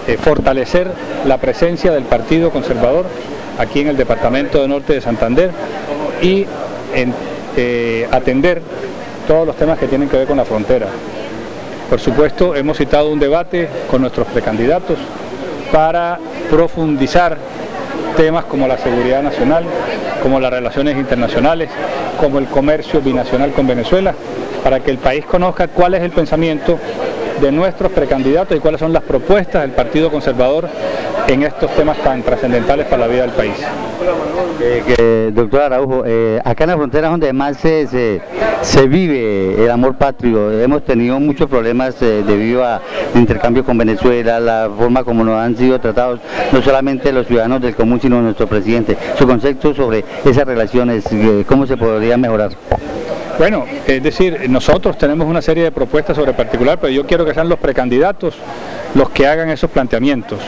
fortalecer la presencia del Partido Conservador aquí en el departamento de Norte de Santander y atender todos los temas que tienen que ver con la frontera. Por supuesto, hemos citado un debate con nuestros precandidatos para profundizar temas como la seguridad nacional, como las relaciones internacionales, como el comercio binacional con Venezuela, para que el país conozca cuál es el pensamiento de nuestros precandidatos y cuáles son las propuestas del Partido Conservador en estos temas tan trascendentales para la vida del país. Doctor Araujo, acá en la frontera es donde más se vive el amor patrio. Hemos tenido muchos problemas debido al intercambio con Venezuela, la forma como nos han sido tratados, no solamente los ciudadanos del común, sino nuestro presidente. Su concepto sobre esas relaciones, ¿cómo se podría mejorar? Bueno, es decir, nosotros tenemos una serie de propuestas sobre particular, pero yo quiero que sean los precandidatos los que hagan esos planteamientos.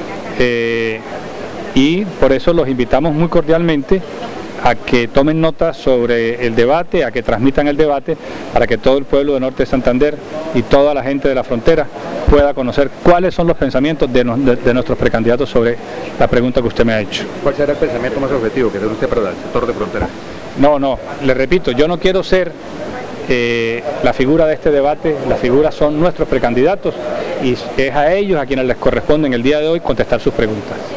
Y por eso los invitamos muy cordialmente a que tomen nota sobre el debate, a que transmitan el debate, para que todo el pueblo de Norte de Santander y toda la gente de la frontera pueda conocer cuáles son los pensamientos de nuestros precandidatos sobre la pregunta que usted me ha hecho. ¿Cuál será el pensamiento más objetivo que tiene usted para el sector de frontera? No, le repito, yo no quiero ser la figura de este debate, las figuras son nuestros precandidatos y es a ellos a quienes les corresponde en el día de hoy contestar sus preguntas.